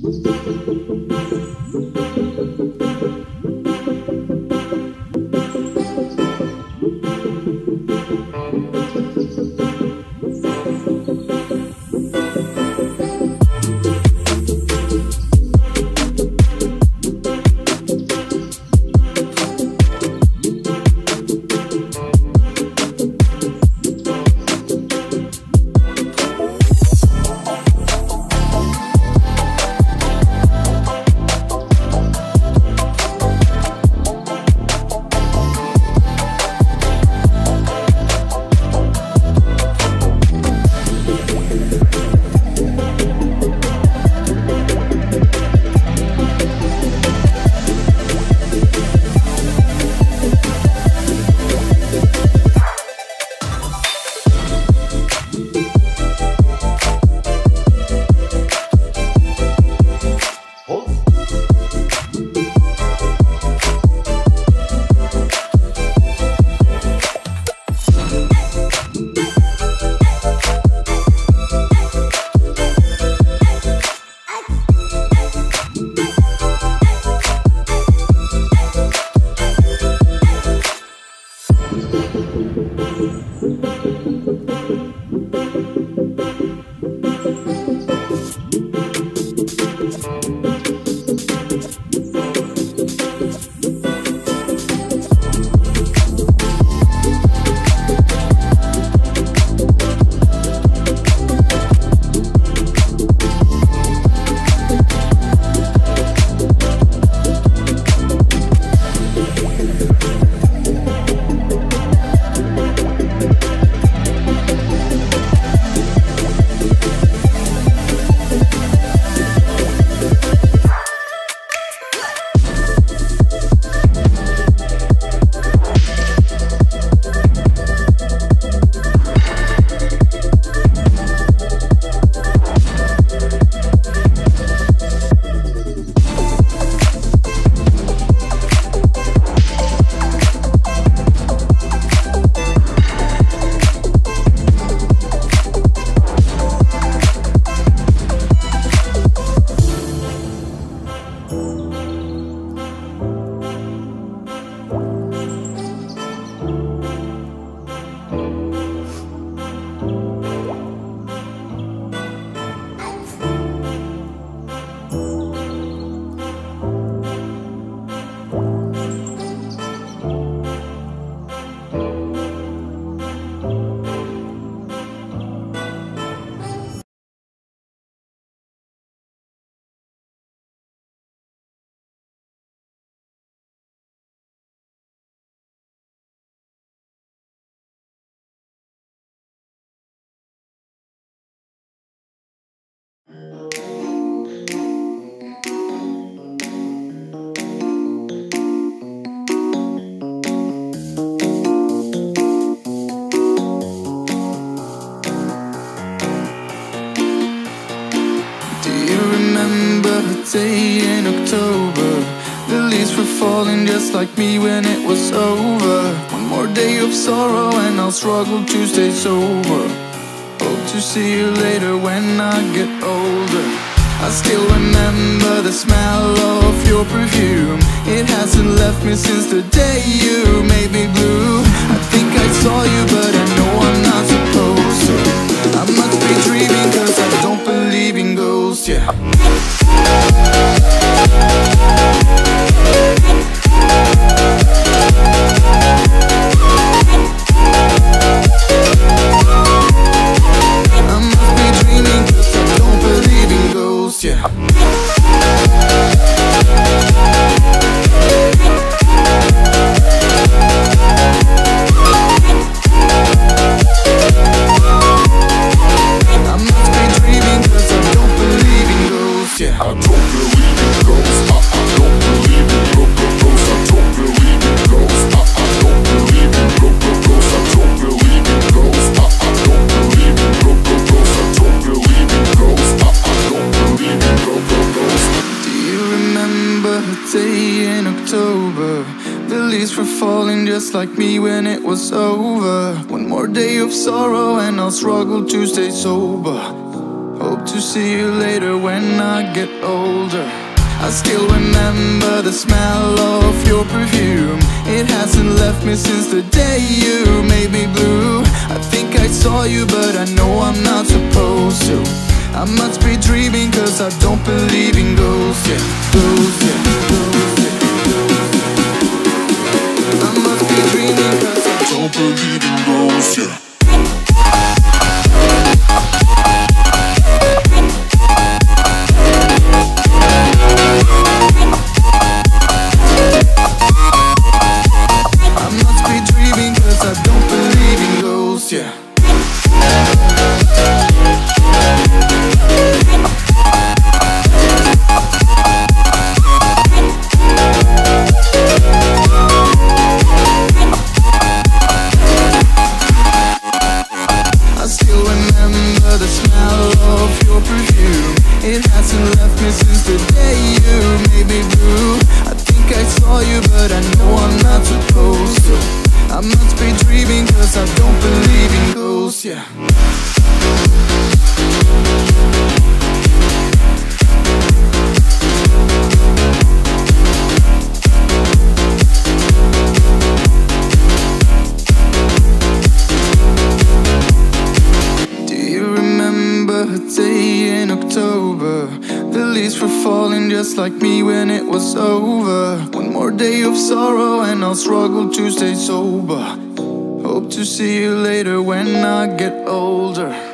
day in October. The leaves were falling just like me when it was over. One more day of sorrow and I'll struggle to stay sober. Hope to see you later when I get older. I still remember the smell of your perfume. It hasn't left me since the day you made me blue. I think I saw you but I know I'm not supposed to. I must be dreaming cause I don't believe in ghosts, yeah. I must be dreaming cause I don't believe in ghosts, yeah. Just like me when it was over. One more day of sorrow and I'll struggle to stay sober. Hope Hope to see you later when I get older. I still remember the smell of your perfume. It hasn't left me since the day you made me blue. I think I saw you, but I know I'm not supposed to. I must be dreaming, cause I don't believe in ghosts, yeah. Ghosts, yeah. Ghosts, yeah. I must be dreaming, cause I don't believe in ghosts, yeah. Yeah. I still remember the smell of your perfume. It hasn't left me since the day you made me blue. I think I saw you, but I know I'm not supposed to. I must be dreaming, cause I don't believe in ghosts, yeah. Do you remember a day in October? The leaves were falling just like me when it was over. One more day of sorrow and I'll struggle to stay sober. Hope to see you later when I get older.